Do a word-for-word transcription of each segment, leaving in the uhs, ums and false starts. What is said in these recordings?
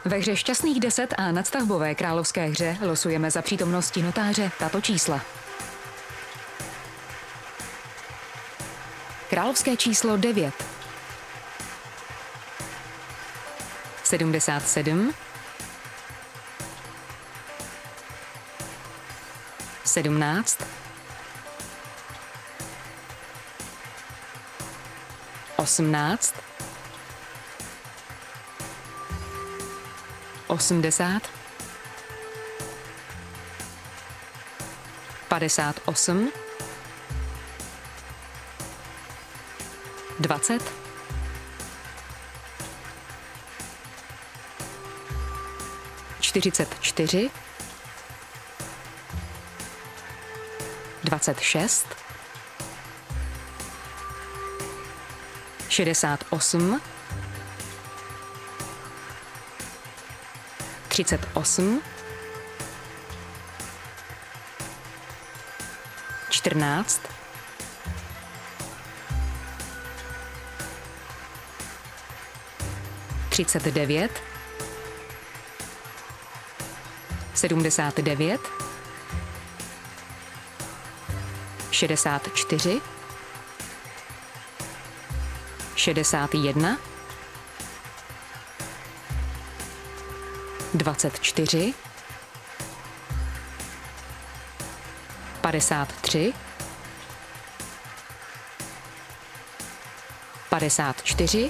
Ve hře Šťastných deset a nadstavbové královské hře losujeme za přítomnosti notáře tato čísla. Královské číslo devět, sedmdesát sedm, sedmnáct, osmnáct, osmdesát, padesát osm, dvacet, čtyřicet čtyři, dvacet šest, šedesát osm, třicet osm, čtrnáct, třicet devět, sedmdesát devět, šedesát čtyři, šedesát jedna, dvacet čtyři, padesát tři, padesát čtyři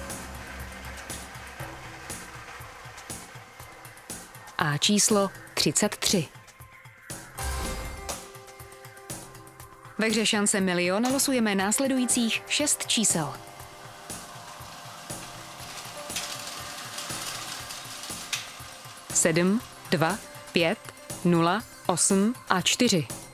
a číslo třicet tři. Ve hře Šance milion losujeme následujících šest čísel. sedm, dva, pět, nula, osm a čtyři.